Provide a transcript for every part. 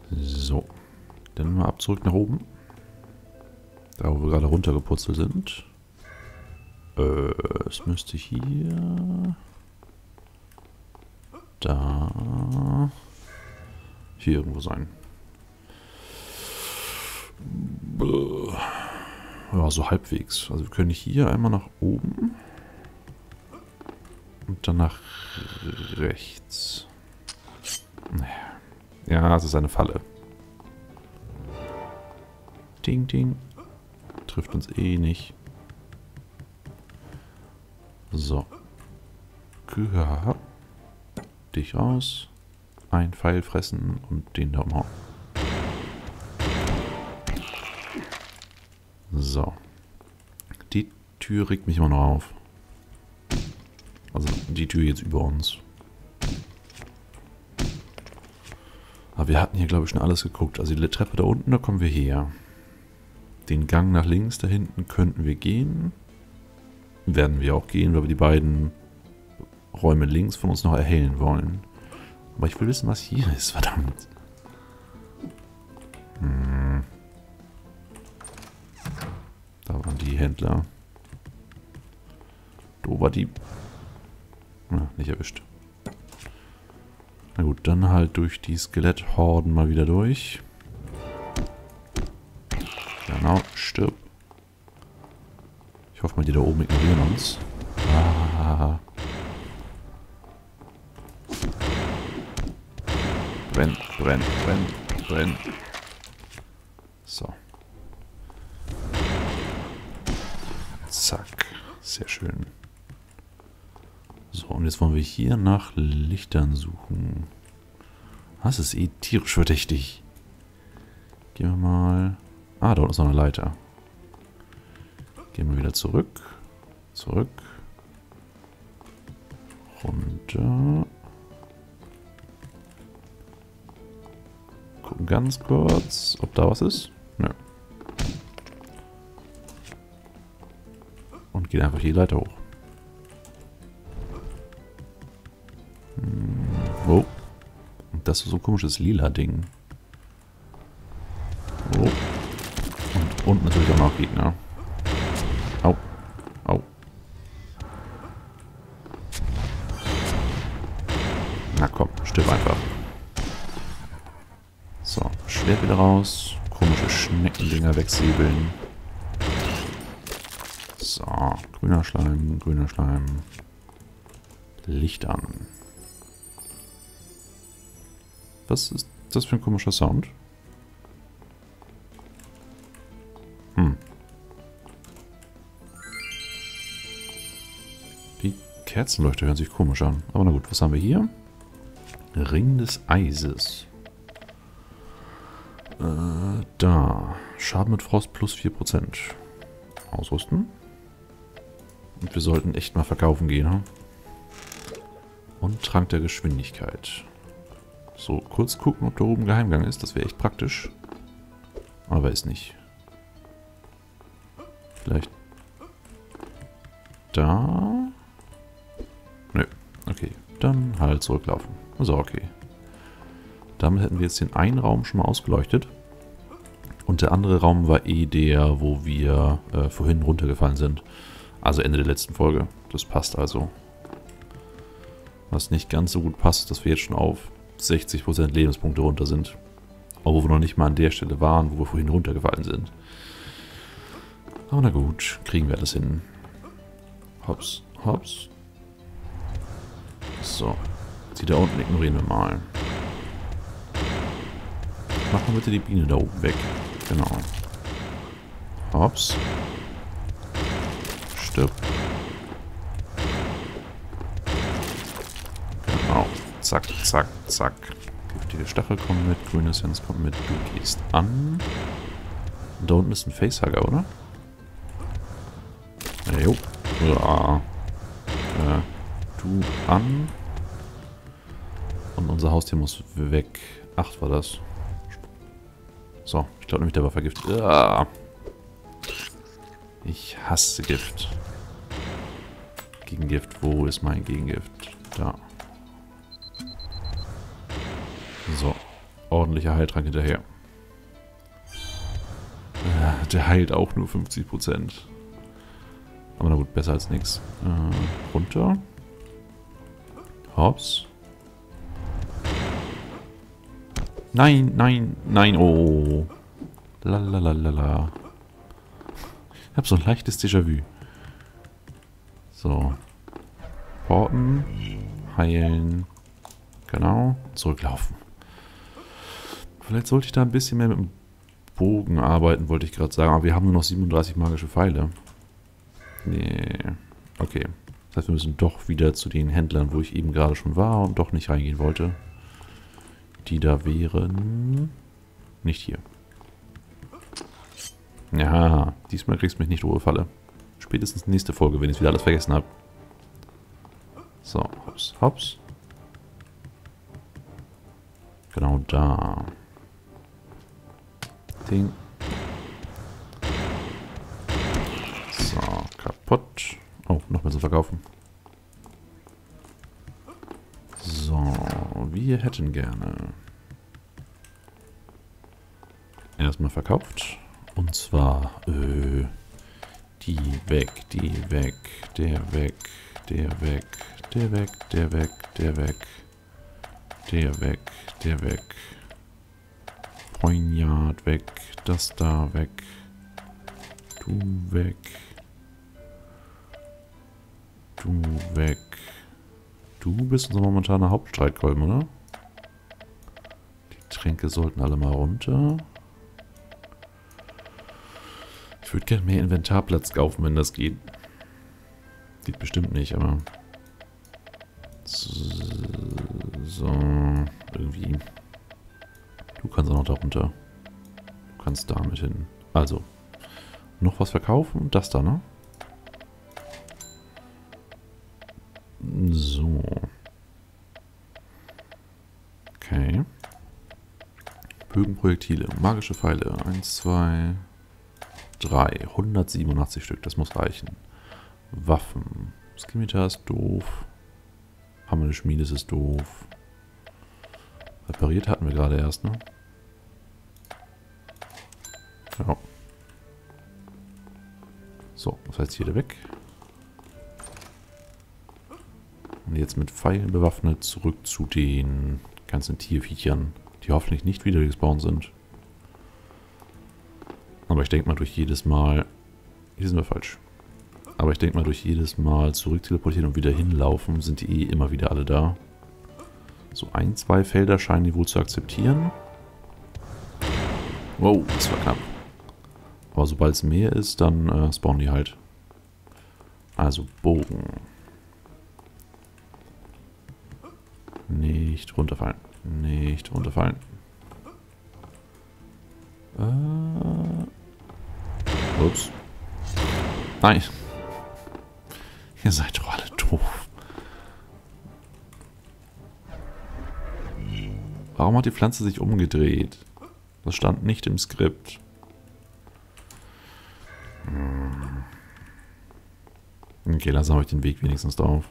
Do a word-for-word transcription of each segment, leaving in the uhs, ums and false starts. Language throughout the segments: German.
So. Dann mal ab zurück nach oben. Da, wo wir gerade runtergeputzelt sind. Äh, es müsste hier... Da... Hier irgendwo sein. Ja, so halbwegs. Also wir können hier einmal nach oben. Und dann nach rechts. Ja, es ist eine Falle. Ding, ding. Trifft uns eh nicht. So. Kühe. Dich raus. Ein Pfeil fressen und den da umhauen. So. Die Tür regt mich immer noch auf. Also die Tür jetzt über uns. Aber wir hatten hier, glaube ich, schon alles geguckt. Also die Treppe da unten, da kommen wir her. Den Gang nach links da hinten könnten wir gehen. Werden wir auch gehen, weil wir die beiden Räume links von uns noch erhellen wollen. Aber ich will wissen, was hier ist, verdammt. Hm. Da waren die Händler. Doberdieb. Na, nicht erwischt. Na gut, dann halt durch die Skeletthorden mal wieder durch. Genau, stirb. Ich hoffe mal, die da oben ignorieren uns. Ah. Brenn, brenn, brenn, brenn. So. Zack. Sehr schön. So, und jetzt wollen wir hier nach Lichtern suchen. Das ist eh tierisch verdächtig. Gehen wir mal... Ah, da unten ist noch eine Leiter. Gehen wir wieder zurück. Zurück. Runter. Gucken ganz kurz, ob da was ist. Nö. Und gehen einfach die Leiter hoch. Hm. Oh. Und das ist so ein komisches lila Ding. Oh. Und unten natürlich auch noch Gegner. Au. Au. Na komm, stirb einfach. So, Schwert wieder raus. Komische Schneckendinger wegsäbeln. So, grüner Schleim, grüner Schleim. Licht an. Was ist das für ein komischer Sound? Hm. Die Kerzenleuchter hören sich komisch an. Aber na gut, was haben wir hier? Ring des Eises. Äh, da. Schaden mit Frost plus vier Prozent. Ausrüsten. Und wir sollten echt mal verkaufen gehen. Hm? Und Trank der Geschwindigkeit. So, kurz gucken, ob da oben Geheimgang ist. Das wäre echt praktisch. Aber ist nicht. Vielleicht da? Nö. Okay. Dann halt zurücklaufen. Also okay. Damit hätten wir jetzt den einen Raum schon mal ausgeleuchtet. Und der andere Raum war eh der, wo wir äh, vorhin runtergefallen sind. Also Ende der letzten Folge. Das passt also. Was nicht ganz so gut passt, dass wir jetzt schon auf sechzig Prozent Lebenspunkte runter sind. Obwohl wir noch nicht mal an der Stelle waren, wo wir vorhin runtergefallen sind. Aber na gut, kriegen wir das hin. Hops, hops. So. Die da unten ignorieren wir mal. Mach mal bitte die Biene da oben weg. Genau. Hops. Stirb. Genau. Zack, zack, zack. Giftige Stachel kommen mit, grüne Essenz kommt mit. Du gehst an. Und da unten ist ein Facehugger, oder? Ja, jo. Ja. Äh, du an. Und unser Haustier muss weg. Acht war das. So, ich glaube nämlich, der war vergiftet. Ah. Ich hasse Gift. Gegengift. Wo ist mein Gegengift? Da. So. ordentlicher Heiltrank hinterher. Ja, der heilt auch nur fünfzig Prozent. Aber na gut, besser als nichts. Äh, runter. Hops. Nein, nein, nein, oh. Lalalala. Ich habe so ein leichtes Déjà-vu. So. Porten. Heilen. Genau. Zurücklaufen. Vielleicht sollte ich da ein bisschen mehr mit dem Bogen arbeiten, wollte ich gerade sagen. Aber wir haben nur noch siebenunddreißig magische Pfeile. Nee. Okay. Das heißt, wir müssen doch wieder zu den Händlern, wo ich eben gerade schon war und doch nicht reingehen wollte. Die da wären... Nicht hier. Ja, diesmal kriegst du mich nicht ohne Falle. Spätestens nächste Folge, wenn ich wieder alles vergessen habe. So, hops, hops. Genau da. Ding. So, kaputt. Oh, noch mehr zu verkaufen. So, wir hätten gerne erstmal verkauft. Und zwar, äh, die weg, die weg, der weg, der weg, der weg, der weg, der weg, der weg, der weg. Poignard weg, das da weg, du weg, du weg. Du bist unser momentaner Hauptstreitkolben, oder? Die Tränke sollten alle mal runter. Ich würde gerne mehr Inventarplatz kaufen, wenn das geht. Geht bestimmt nicht, aber... So, irgendwie... Du kannst auch noch da runter. Du kannst da mit hin. Also, noch was verkaufen? Das da, ne? So. Okay. Bögenprojektile, magische Pfeile. eins, zwei, drei. hundertsiebenundachtzig Stück, das muss reichen. Waffen. Skimitar ist doof. Hammer des Schmiedes ist doof. Repariert hatten wir gerade erst, ne? Ja. So, das heißt hier weg. Und jetzt mit Pfeilen bewaffnet zurück zu den ganzen Tierviechern, die hoffentlich nicht wieder gespawnt sind. Aber ich denke mal durch jedes Mal... Hier sind wir falsch. Aber ich denke mal durch jedes Mal zurück teleportieren und wieder hinlaufen, sind die eh immer wieder alle da. So ein, zwei Felder scheinen die wohl zu akzeptieren. Wow, das war knapp. Aber sobald es mehr ist, dann äh, spawnen die halt. Also Bogen. Nicht runterfallen. Nicht runterfallen. Äh. Ups. Nein. Ihr seid doch alle doof. Warum hat die Pflanze sich umgedreht? Das stand nicht im Skript. Okay, lassen wir euch den Weg wenigstens drauf.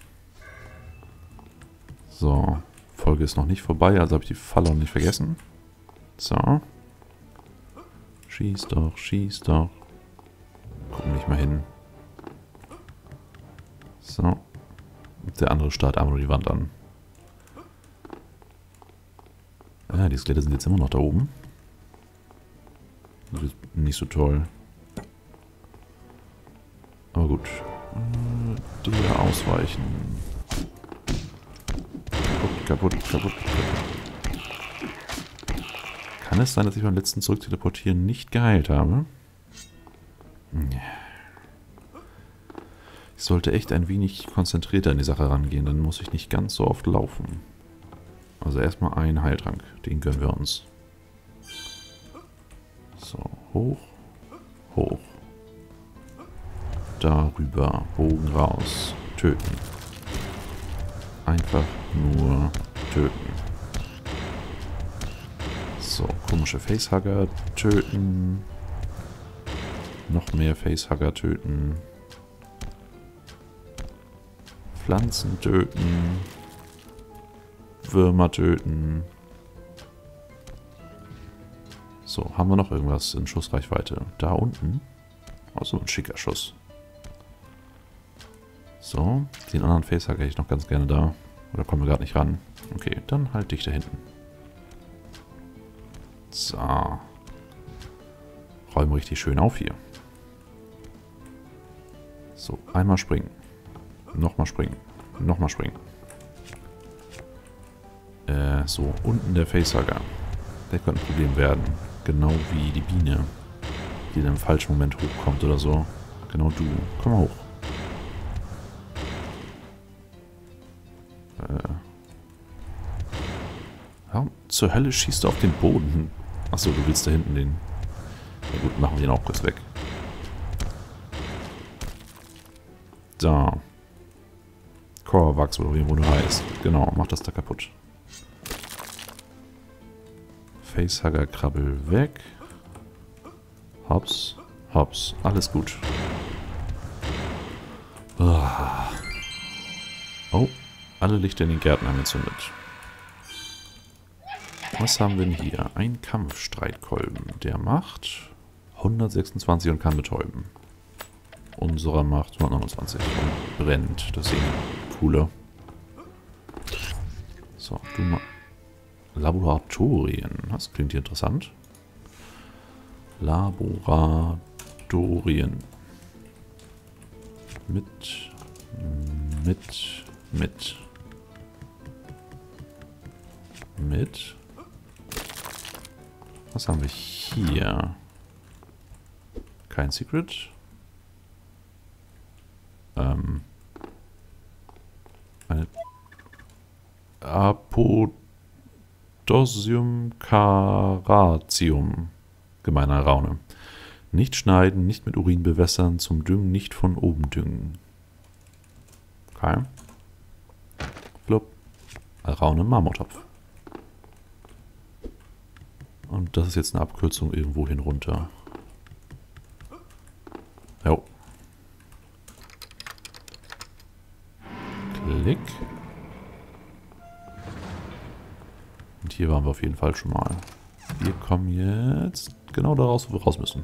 So, Folge ist noch nicht vorbei, also habe ich die Falle noch nicht vergessen. So. Schieß doch, schieß doch. Gucken nicht mal hin. So. Der andere starrt einfach nur die Wand an. Ja, die Skelette sind jetzt immer noch da oben. Das ist nicht so toll. Aber gut. Äh, der ausweichen. Kaputt, kaputt, kaputt, kaputt. Kann es sein, dass ich beim letzten Zurückteleportieren nicht geheilt habe? Ich sollte echt ein wenig konzentrierter an die Sache rangehen, dann muss ich nicht ganz so oft laufen. Also erstmal einen Heiltrank, den gönnen wir uns. So, hoch, hoch. Darüber, Bogen raus, töten. Einfach nur töten. So, komische Facehugger töten. Noch mehr Facehugger töten. Pflanzen töten. Würmer töten. So, haben wir noch irgendwas in Schussreichweite? Da unten. Also ein schicker Schuss. So, den anderen Facehacker hätte ich noch ganz gerne da. Oder kommen wir gerade nicht ran? Okay, dann halt dich da hinten. So. Räumen richtig schön auf hier. So, einmal springen. Nochmal springen. Nochmal springen. Äh, so, unten der Facehacker. Der könnte ein Problem werden. Genau wie die Biene, die dann im falschen Moment hochkommt oder so. Genau du. Komm mal hoch. Äh. Warum zur Hölle schießt du auf den Boden? Achso, du willst da hinten den... Na gut, machen wir den auch kurz weg. So. Korvax oder wie du heißt. Genau, mach das da kaputt. Facehugger krabbel weg. Hops, hops, alles gut. Oh, alle Lichter in den Gärten angezündet. Was haben wir denn hier? Ein Kampfstreitkolben. Der macht hundertsechsundzwanzig und kann betäuben. Unserer macht hundertneunundzwanzig und brennt. Das ist irgendwie cooler. So, du mal. Laboratorien. Das klingt hier interessant. Laboratorien. Mit. Mit. Mit. Mit. Was haben wir hier? Kein Secret. Ähm. Eine Apodosium caratium. Gemeiner Raune. Nicht schneiden, nicht mit Urin bewässern, zum Düngen nicht von oben düngen. Okay. Flop. Raune Marmortopf. Und das ist jetzt eine Abkürzung irgendwo hin runter. Jo. Klick. Und hier waren wir auf jeden Fall schon mal. Wir kommen jetzt genau da raus, wo wir raus müssen.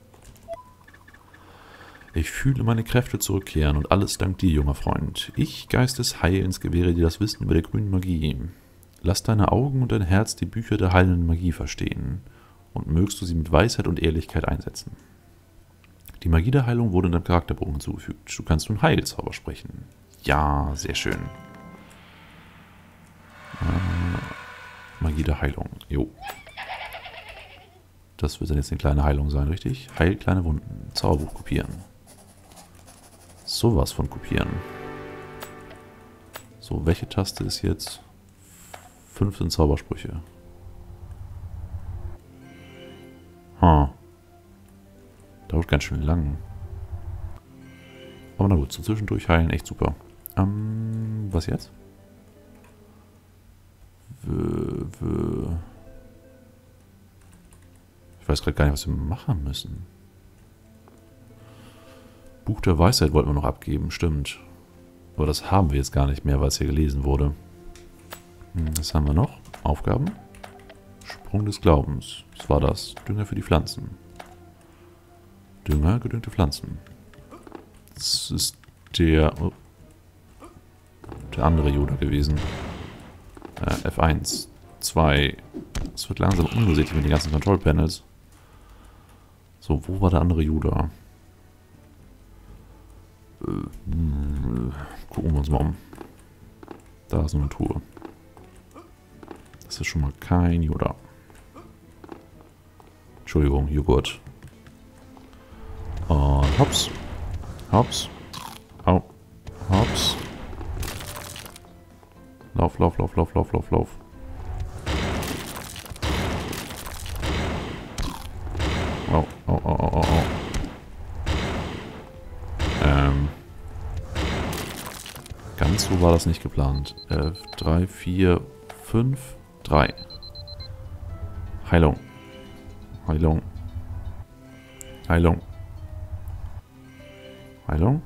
Ich fühle meine Kräfte zurückkehren und alles dank dir, junger Freund. Ich, Geist des Heilens, gewähre dir das Wissen über der grünen Magie. Lass deine Augen und dein Herz die Bücher der heilenden Magie verstehen und mögst du sie mit Weisheit und Ehrlichkeit einsetzen. Die Magie der Heilung wurde in deinem Charakterbogen hinzugefügt. Du kannst nun Heilzauber sprechen. Ja, sehr schön. Äh, Magie der Heilung. Jo. Das wird dann jetzt eine kleine Heilung sein, richtig? Heil kleine Wunden. Zauberbuch kopieren. Sowas von kopieren. So, welche Taste ist jetzt? fünfzehn Zaubersprüche. Ha. Dauert ganz schön lang. Aber na gut, so zwischendurch heilen, echt super. Ähm, was jetzt? W, w. Ich weiß gerade gar nicht, was wir machen müssen. Buch der Weisheit wollten wir noch abgeben, stimmt. Aber das haben wir jetzt gar nicht mehr, weil es hier gelesen wurde. Was haben wir noch? Aufgaben. Sprung des Glaubens. Was war das? Dünger für die Pflanzen. Dünger, gedüngte Pflanzen. Das ist der... Oh, der andere Yoda gewesen. Äh, F eins, zwei. Es wird langsam unübersichtlich mit den ganzen Control Panels. So, wo war der andere Yoda? Äh, gucken wir uns mal um. Da ist eine Truhe. Das ist schon mal kein Yoda. Entschuldigung, Joghurt. Und hops. Hops. Au. Hops. Lauf, lauf, lauf, lauf, lauf, lauf, lauf. Au, au, au, au, au, au. Ähm. Ganz so war das nicht geplant. elf, drei, vier, fünf, drei. Heilung. Heilung. Heilung. Heilung.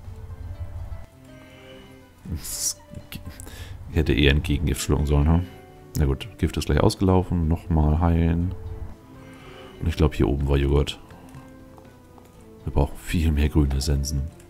Ich hätte eher ein Gegengift schlucken sollen, hm? Na gut, Gift ist gleich ausgelaufen. Nochmal heilen. Und ich glaube, hier oben war Joghurt. Wir brauchen viel mehr grüne Essenzen.